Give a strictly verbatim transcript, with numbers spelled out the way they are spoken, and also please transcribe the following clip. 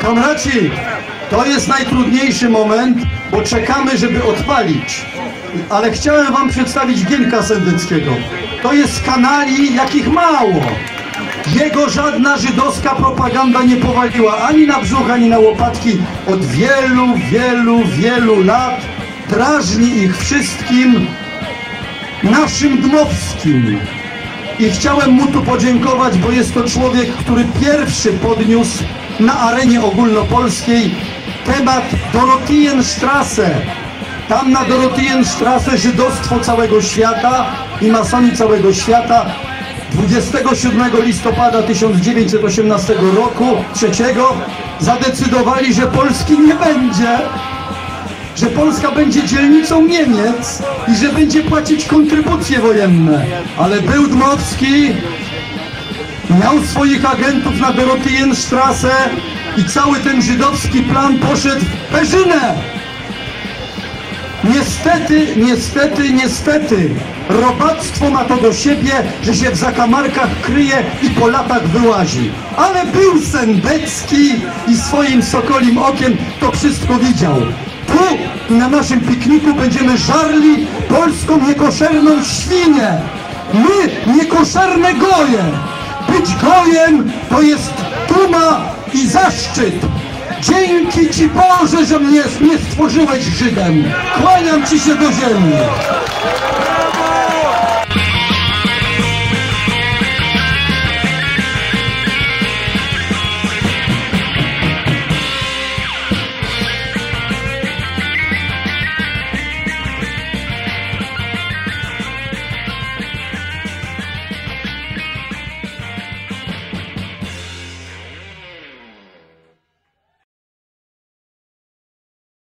Kamraci, to jest najtrudniejszy moment, bo czekamy, żeby odpalić. Ale chciałem wam przedstawić Gierka Sendeckiego. To jest kanali, jakich mało. Jego żadna żydowska propaganda nie powaliła ani na brzuch, ani na łopatki. Od wielu, wielu, wielu lat drażni ich wszystkim naszym Dmowskim. I chciałem mu tu podziękować, bo jest to człowiek, który pierwszy podniósł na arenie ogólnopolskiej temat Dorotheenstrasse. Tam na Dorotheenstrasse żydostwo całego świata i masoni całego świata dwudziestego siódmego listopada tysiąc dziewięćset osiemnastego roku, trzeciego, zadecydowali, że Polski nie będzie, że Polska będzie dzielnicą Niemiec i że będzie płacić kontrybucje wojenne. Ale był Dmowski, miał swoich agentów na Dorotheenstrasse i cały ten żydowski plan poszedł w perzynę. Niestety, niestety, niestety, robactwo ma to do siebie, że się w zakamarkach kryje i po latach wyłazi. Ale był Sendecki i swoim sokolim okiem to wszystko widział. Tu na naszym pikniku będziemy żarli polską niekoszerną świnię. My niekoszerne goje. Być gojem to jest duma i zaszczyt. Dzięki Ci Boże, że mnie nie stworzyłeś Żydem. Kłaniam Ci się do ziemi.